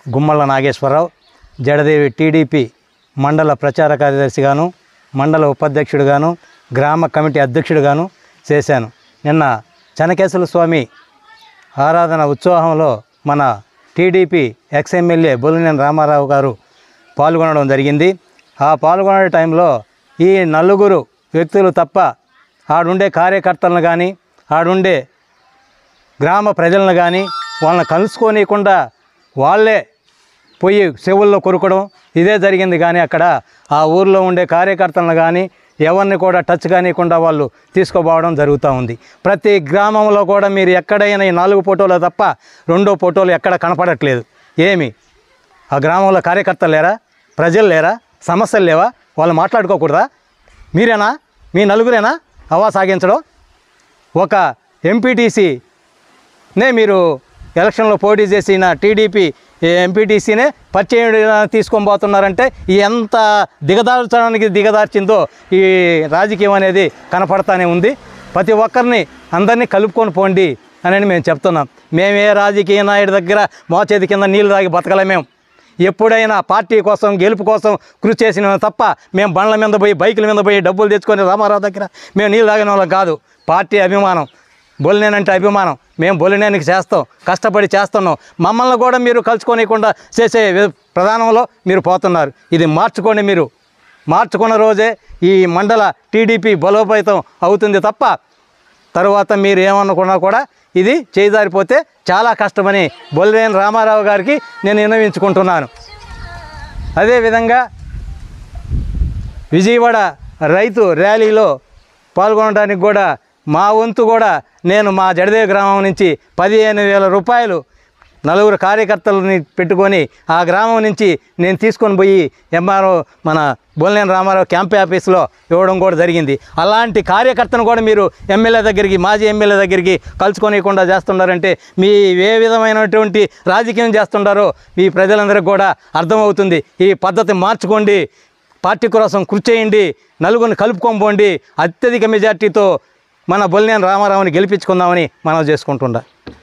Gummalla Nageswararao, జడదేవి TDP మండల ప్రచార కార్యదర్శిగాను, మండల ఉపాధ్యక్షుడిగాను, గ్రామ కమిటీ అధ్యక్షుడిగాను చేశాను. నిన్న చెన్నకేశవ స్వామి ఆరాధన ఉత్సవంలో మన టీడీపీ ఎక్స్ఎమ్మెల్యే బొలినేని రామారావు గారు పాల్గొనడం జరిగింది. ఆ పాల్గొనే టైంలో ఈ నలుగురు వ్యక్తులు తప్ప ఆడుండే కార్యకర్తలను కానీ ఆడుండే గ్రామ ప్రజలను కానీ వాళ్ళని కలుసుకోనియకుండా వాళ్ళే పోయి చెవుల్లో కొరుకడం ఇదే జరిగింది. కానీ అక్కడ ఆ ఊర్లో ఉండే కార్యకర్తలను కానీ ఎవరిని కూడా టచ్ కానియకుండా వాళ్ళు తీసుకుపోవడం జరుగుతూ ఉంది. ప్రతి గ్రామంలో కూడా మీరు ఎక్కడైనా ఈ 4 ఫోటోలు తప్ప 2వ ఫోటోలు ఎక్కడ కనపడట్లేదు. ఏమి ఆ గ్రామంలో కార్యకర్తలు లేరా? ప్రజలు లేరా? సమస్యలు లేవా? వాళ్ళు మాట్లాడుకోకూడదా? మీరేనా? మీ నలుగురేనా హవా సాగించడం? ఒక ఎంపీటీసీనే మీరు ఎలక్షన్లో పోటీ చేసిన టీడీపీ ఎంపీటీసీనే పరిచయం తీసుకొని పోతున్నారంటే ఎంత దిగదార్చడానికి దిగదార్చిందో ఈ రాజకీయం అనేది కనపడతానే ఉంది. ప్రతి ఒక్కరిని అందరినీ కలుపుకొని పోండి అని మేము చెప్తున్నాం. మేమే రాజకీయ నాయుడు దగ్గర మోచేతి కింద నీళ్ళు తాగి బతకలే. మేము ఎప్పుడైనా పార్టీ కోసం గెలుపు కోసం కృషి చేసిన తప్ప మేము బండ్ల మీద పోయి బైకుల మీద పోయి డబ్బులు తెచ్చుకొని రామారావు దగ్గర మేము నీళ్ళు తాగిన వాళ్ళం కాదు. పార్టీ అభిమానం, బొలినేనంటే అభిమానం. మేము బొలినేనికి చేస్తాం, కష్టపడి చేస్తున్నాం. మమ్మల్ని కూడా మీరు కలుసుకోనియకుండా చేసే ప్రధానంలో మీరు పోతున్నారు. ఇది మార్చుకోండి. మీరు మార్చుకున్న రోజే ఈ మండల టీడీపీ బలోపేతం అవుతుంది తప్ప తరువాత మీరు ఏమనుకున్నా కూడా ఇది చేజారిపోతే చాలా కష్టమని బొలినేని రామారావు గారికి నేను విన్నవించుకుంటున్నాను. అదేవిధంగా విజయవాడ రైతు ర్యాలీలో పాల్గొనడానికి కూడా మా వంతు కూడా నేను మా జడదేవి గ్రామం నుంచి 15,000 రూపాయలు 4 కార్యకర్తలని పెట్టుకొని ఆ గ్రామం నుంచి నేను తీసుకొని పోయి ఎంఆర్ఓ మన బొలినేని రామారావు క్యాంప్ ఆఫీస్లో ఇవ్వడం కూడా జరిగింది. అలాంటి కార్యకర్తను కూడా మీరు ఎమ్మెల్యే దగ్గరికి, మాజీ ఎమ్మెల్యే దగ్గరికి కలుసుకోనియకుండా చేస్తున్నారంటే మీ ఏ విధమైనటువంటి రాజకీయం చేస్తుంటారో ఈ ప్రజలందరికీ కూడా అర్థమవుతుంది. ఈ పద్ధతి మార్చుకోండి, పార్టీ కోసం కృషి చేయండి, నలుగురిని కలుపుకోండి. అత్యధిక మెజార్టీతో మన బొలినేని రామారావుని గెలిపించుకుందామని మనం చేసుకుంటుండా.